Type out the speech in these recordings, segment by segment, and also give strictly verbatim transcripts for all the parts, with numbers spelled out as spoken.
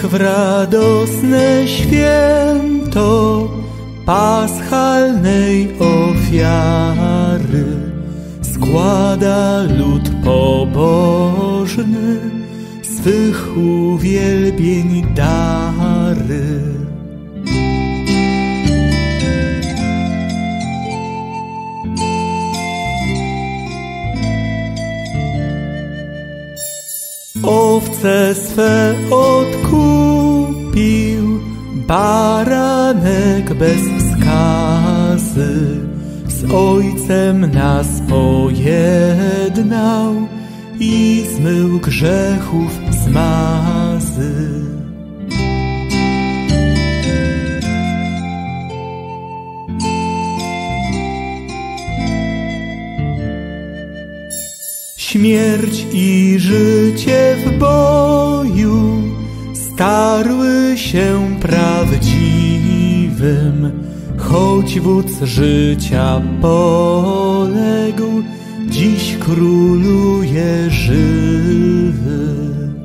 Niech w radosne święto paschalnej ofiary składa lud pobożny swych uwielbień dary. Owce swe odkupił, baranek bez skazy, z Ojcem nas pojednał i zmył grzechów zmazy. Śmierć i życie w boju starły się prawdziwym, choć wódz życia poległ, dziś króluje żywy.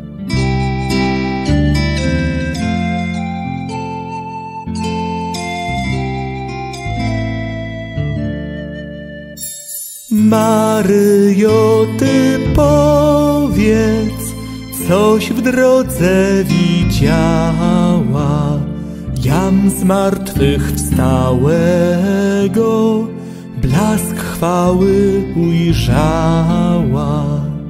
Maryjo, Ty powiedz, coś w drodze widziała, jam zmartwychwstałego, blask chwały ujrzała.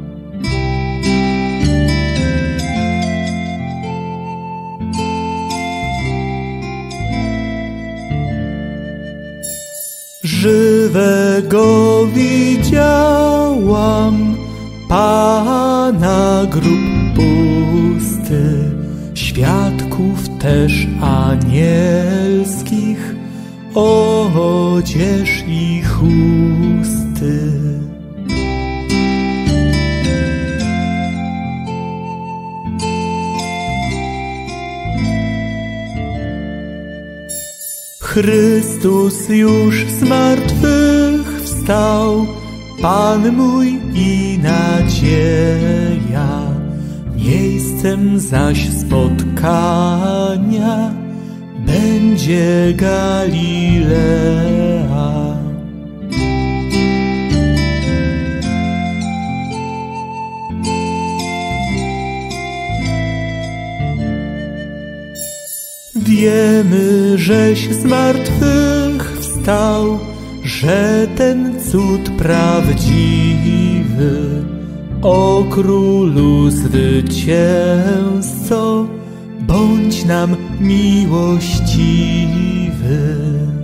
Żywego widziałam, Pana grób pusty, świadków też anielskich, odzież i chusty. Chrystus już zmartwychwstał, Pan mój i nadzieja, miejscem zaś spotkania będzie Galilea. Wiemy, żeś zmartwychwstał, że ten cud prawdziwy, o Królu zwycięzco, bądź nam miłościwy.